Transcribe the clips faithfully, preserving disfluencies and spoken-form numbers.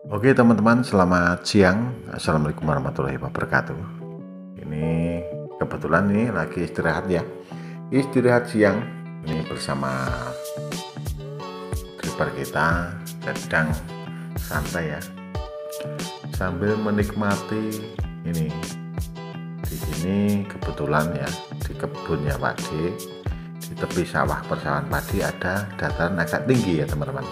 Oke teman-teman, selamat siang. Assalamualaikum warahmatullahi wabarakatuh. Ini kebetulan nih lagi istirahat ya. Istirahat siang ini bersama driver kita, sedang santai ya. Sambil menikmati ini. Di sini kebetulan ya, di kebunnya Pak D, di tepi sawah persawahan padi ada dataran agak tinggi ya teman-teman.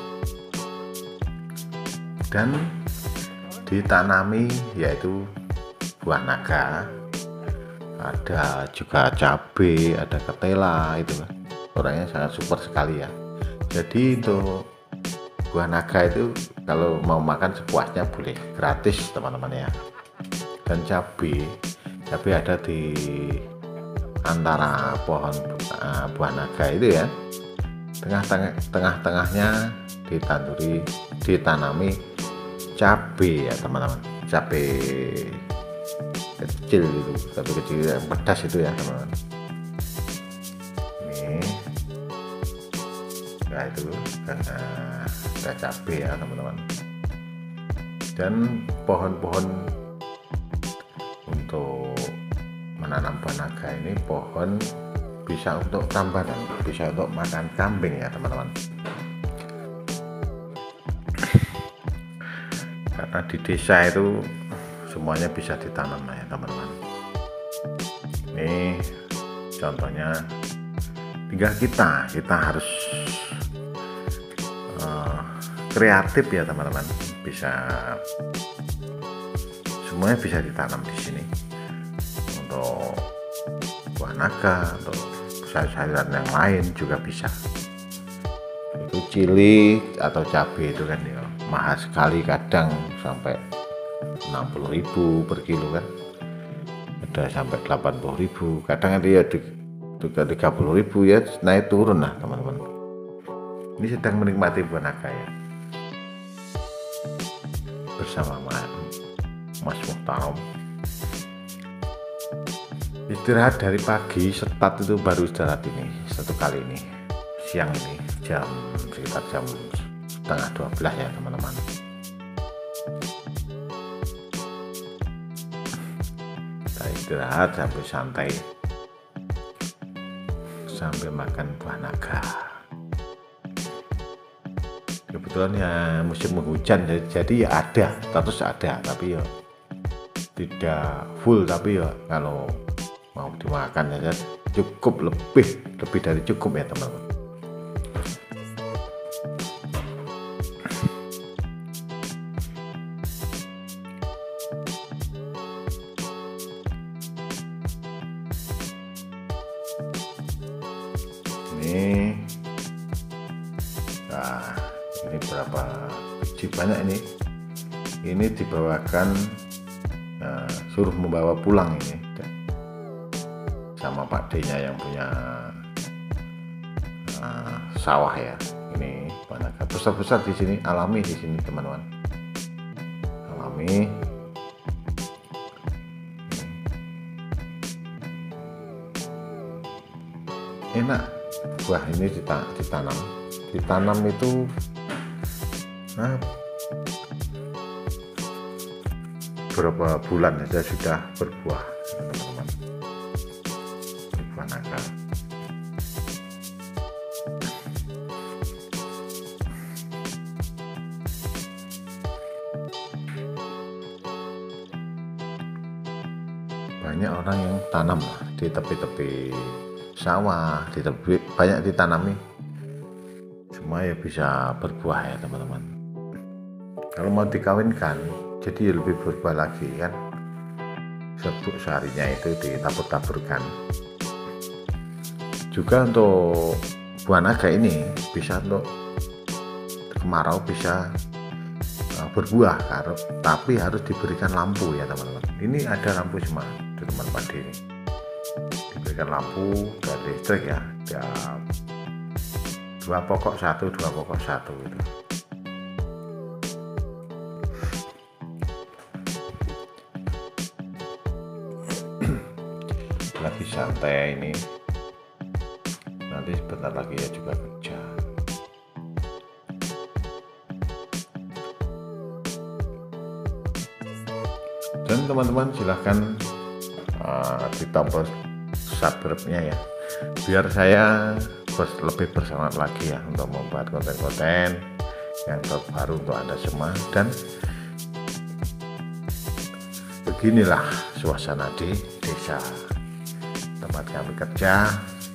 Dan ditanami yaitu buah naga, ada juga cabai, ada ketela, itu orangnya sangat super sekali ya. Jadi untuk buah naga itu kalau mau makan sepuasnya boleh, gratis teman-teman ya. Dan cabai cabai ada di antara pohon uh, buah naga itu ya, tengah-tengah tengah-tengahnya ditanduri ditanami cabai ya teman-teman, cabai kecil itu, cabai kecil yang pedas itu ya teman-teman. Ini ya itu karena ada cabai ya teman-teman. Dan pohon-pohon untuk menanam buah naga ini pohon bisa untuk tambahan, bisa untuk makan kambing ya teman-teman. Karena di desa itu semuanya bisa ditanam ya teman-teman. Ini contohnya, tinggal kita kita harus uh, kreatif ya teman-teman. Bisa semuanya bisa ditanam di sini. Untuk buah naga, untuk sayur-sayuran yang lain juga bisa. Itu cili atau cabai itu kan ya mahal sekali, kadang sampai enam puluh ribu per kilo kan, ada sampai delapan puluh ribu, kadang ada ya juga tiga puluh ribu ya, naik turun lah teman-teman. Ini sedang menikmati buah naga ya bersama Mas Muhtarom. Istirahat dari pagi, setat itu baru istirahat ini satu kali ini siang ini jam sekitar jam setengah dua belas ya teman-teman. Kita istirahat sambil santai sambil makan buah naga. Kebetulan ya musim hujan, jadi ya ada, status ada, tapi ya tidak full, tapi ya kalau mau dimakan saja cukup, lebih lebih dari cukup ya teman-teman. Ini nah ini berapa biji banyak ini ini dibawakan, nah, suruh membawa pulang ini sama Pak D nya yang punya uh, sawah ya. Ini buah naga besar-besar di sini, alami di sini teman-teman, alami. Enak buah ini ditanam ditanam itu nah, berapa bulan saja sudah berbuah teman-teman. Buah naga banyak orang yang tanam di tepi-tepi sawah, di tepi banyak ditanami, semua ya bisa berbuah ya teman-teman. Kalau mau dikawinkan jadi lebih berbuah lagi kan, sebuk seharinya itu ditabur-taburkan. Juga untuk buah naga ini bisa untuk kemarau, bisa uh, berbuah, tapi harus diberikan lampu ya teman-teman. Ini ada lampu semua di teman padi ini, diberikan lampu dan listrik ya, ya dua pokok satu dua pokok satu itu. Lagi santai ini, nanti sebentar lagi ya juga kerja. dan teman-teman silahkan uh, ditombol subscribe-nya ya, biar saya bers lebih bersemangat lagi ya untuk membuat konten-konten yang terbaru untuk Anda semua. Dan beginilah suasana di desa tempat kami kerja.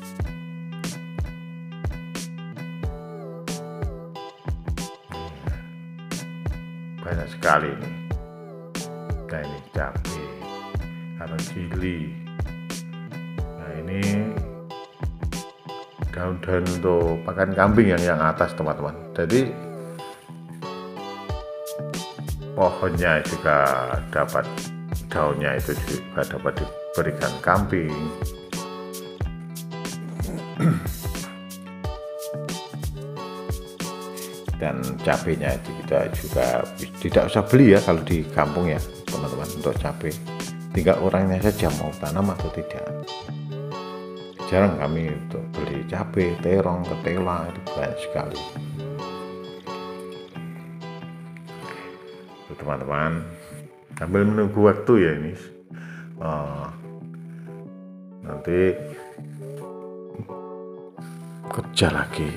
Banyak sekali ini. Nah ini cabai, ada cili. Nah ini daun-daun untuk pakan kambing yang yang atas teman-teman. Jadi pohonnya juga dapat, daunnya itu juga dapat diberikan kambing. Dan cabenya itu kita juga tidak usah beli ya kalau di kampung ya teman-teman. Untuk cabai tinggal orangnya saja mau tanam atau tidak. Jarang kami untuk beli cabai, terong, ketela, itu banyak sekali teman-teman. Sambil menunggu waktu ya ini uh, nanti kerja lagi.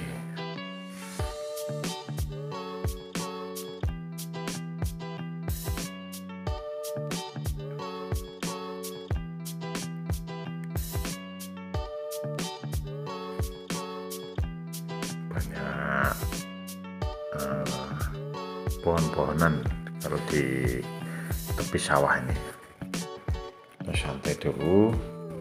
Banyak uh, pohon-pohonan kalau di tepi sawah ini. Kita santai dulu.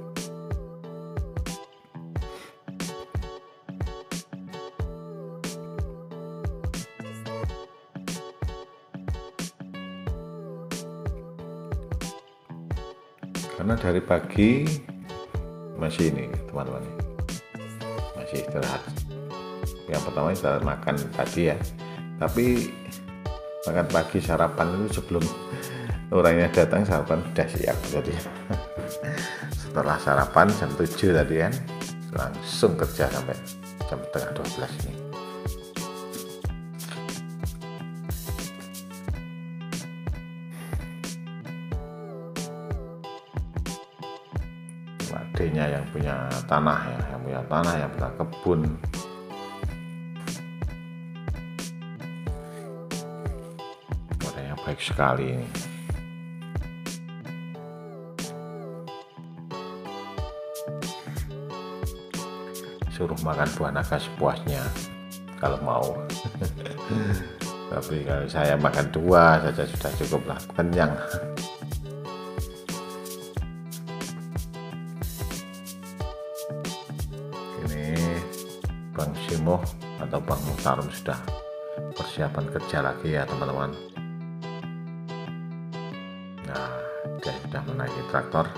Karena dari pagi masih ini teman-teman, masih istirahat. Yang pertama istirahat makan tadi ya, tapi makan pagi sarapan itu sebelum orangnya datang sarapan sudah siap. Jadi setelah sarapan jam tujuh tadi kan langsung kerja sampai jam setengah dua belas ini. Adanya yang punya tanah ya, yang punya tanah, yang punya kebun. Orangnya baik sekali ini. Suruh makan buah naga sepuasnya kalau mau. Tapi kalau saya makan dua saja sudah cukup lah, kenyang. Bang Simo atau Bang Muhtarum sudah persiapan kerja lagi ya teman-teman. Nah, dia sudah menaiki traktor.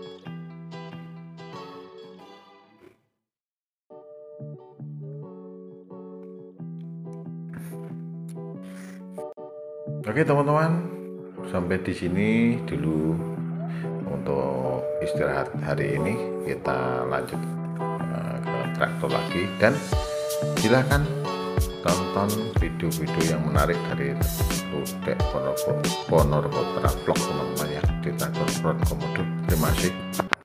Oke teman-teman, sampai di sini dulu untuk istirahat hari ini. Kita lanjut traktor lagi, dan silakan tonton video-video yang menarik dari Rudek Ponorogo Ponorogo Vlog teman-teman ya di Traktor Front Komodo. Terima kasih.